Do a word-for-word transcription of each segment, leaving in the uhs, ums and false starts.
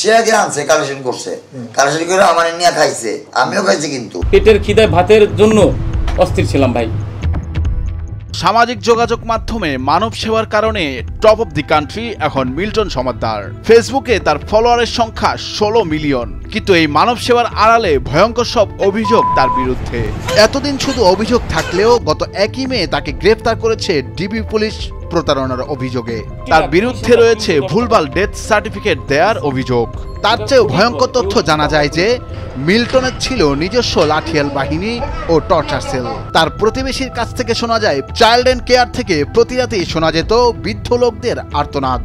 সে আগে আনছে, কালেকশন করছে, কালেকশন করে আমার নিয়ে খাইছে, আমিও খাইছি। কিন্তু পেটের খিদায় ভাতের জন্য অস্থির ছিলাম ভাই। সামাজিক যোগাযোগ মাধ্যমে মানব সেবার কারণে টপ অফ দি কান্ট্রি এখন মিল্টন সমাদ্দার। ফেসবুকে তার ফলোয়ারের সংখ্যা ষোলো মিলিয়ন। কিন্তু এই মানব সেবার আড়ালে ভয়ঙ্কর সব অভিযোগ তার বিরুদ্ধে। এতদিন শুধু অভিযোগ থাকলেও গত একই মে তাকে গ্রেফতার করেছে ডিবি পুলিশ প্রতারণার অভিযোগে। তার বিরুদ্ধে রয়েছে ভুলভাল ডেথ সার্টিফিকেট দেওয়ার অভিযোগ। তার চেয়েও ভয়ঙ্কর তথ্য জানা যায় যে মিল্টনের ছিল নিজস্ব লাঠিয়াল বাহিনী ও টর্চার সেল। তার প্রতিবেশীর কাছ থেকে শোনা যায় চাইল্ড অ্যান্ড কেয়ার থেকে প্রতি রাতেই শোনা যেত বৃদ্ধ লোকদের আর্তনাদ।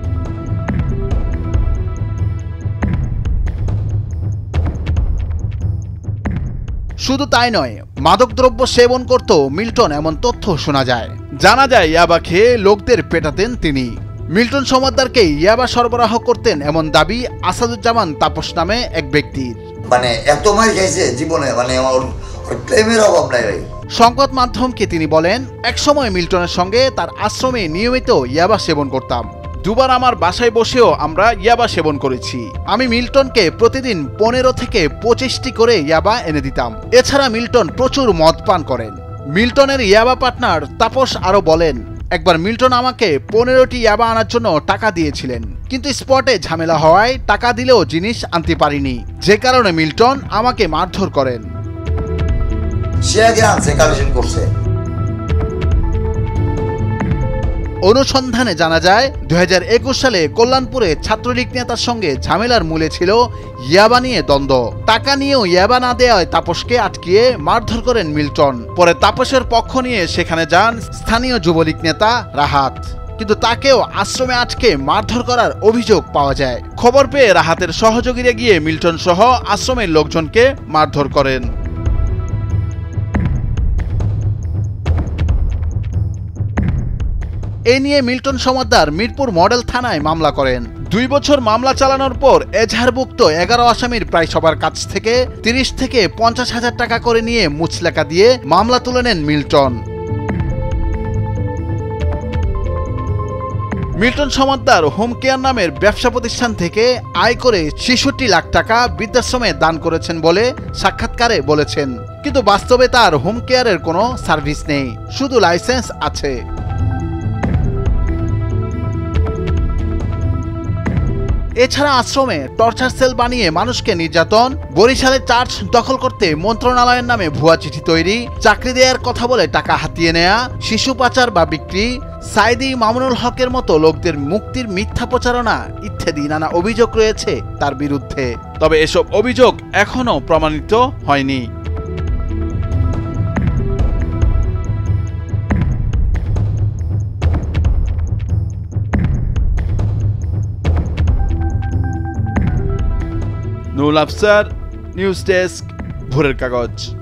শুধু তাই নয়, মাদকদ্রব্য সেবন করত মিল্টন এমন তথ্য শোনা যায়। জানা যায় ইয়াবা খেয়ে লোকদের পেটাতেন তিনি। মিল্টন সমাদ্দারকে ইয়াবা সরবরাহ করতেন এমন দাবি আসাদুজ্জামান তাপস নামে এক ব্যক্তির। মানে এত মার খাইছে জীবনে, মানে ওর প্রেমের অভাব নাই ভাই। সংবাদ মাধ্যমকে তিনি বলেন, একসময় মিল্টনের সঙ্গে তার আশ্রমে নিয়মিত ইয়াবা সেবন করতাম। দুবার আমার বাসায় বসেও আমরা ইয়াবা সেবন করেছি। আমি মিল্টনকে প্রতিদিন পনেরো থেকে পঁচিশটি করে ইয়াবা এনে দিতাম। এছাড়া মিল্টন প্রচুর মদ পান করেন। মিল্টনের ইয়াবা পার্টনার তাপস আরো বলেন, একবার মিল্টন আমাকে পনেরোটি ইয়াবা আনার জন্য টাকা দিয়েছিলেন, কিন্তু স্পটে ঝামেলা হওয়ায় টাকা দিলেও জিনিস আনতে পারিনি, যে কারণে মিল্টন আমাকে মারধর করেন। সে আগে আনছে, কালেকশন করছে। অনুসন্ধানে জানা যায় দুই হাজার একুশ সালে কল্যাণপুরে ছাত্রলীগ নেতার সঙ্গে ঝামেলার মূলে ছিল ইয়াবা নিয়ে দ্বন্দ্ব। টাকা নিয়েও ইয়াবা না দেওয়ায় তাপসকে আটকিয়ে মারধর করেন মিল্টন। পরে তাপসের পক্ষ নিয়ে সেখানে যান স্থানীয় যুবলীগ নেতা রাহাত, কিন্তু তাকেও আশ্রমে আটকে মারধর করার অভিযোগ পাওয়া যায়। খবর পেয়ে রাহাতের সহযোগীরা গিয়ে মিল্টন সহ আশ্রমের লোকজনকে মারধর করেন। এ নিয়ে মিল্টন সমাদ্দার মিরপুর মডেল থানায় মামলা করেন। দুই বছর মামলা চালানোর পর এজাহারভুক্ত এগারো আসামির প্রায় সবার কাছ থেকে তিরিশ থেকে পঞ্চাশ হাজার টাকা করে নিয়ে মুচলেকা দিয়ে মামলা তুলে নেন মিল্টন। মিল্টন সমাদ্দার হোম কেয়ার নামের ব্যবসা প্রতিষ্ঠান থেকে আয় করে ছেষট্টি লাখ টাকা বৃদ্ধাশ্রমে দান করেছেন বলে সাক্ষাৎকারে বলেছেন, কিন্তু বাস্তবে তার হোম কেয়ারের কোনো সার্ভিস নেই, শুধু লাইসেন্স আছে। এছাড়া আশ্রমে টর্চার সেল বানিয়ে মানুষকে নির্যাতন, বরিশালে চার্চ দখল করতে মন্ত্রণালয়ের নামে ভুয়া চিঠি তৈরি, চাকরি দেওয়ার কথা বলে টাকা হাতিয়ে নেয়া, শিশু পাচার বা বিক্রি, সাইদি মামুনুল হকের মতো লোকদের মুক্তির মিথ্যা প্রচারণা ইত্যাদি নানা অভিযোগ রয়েছে তার বিরুদ্ধে। তবে এসব অভিযোগ এখনো প্রমাণিত হয়নি। নুরুল আফসার, নিউজ ডেস্ক, ভোরের কাগজ।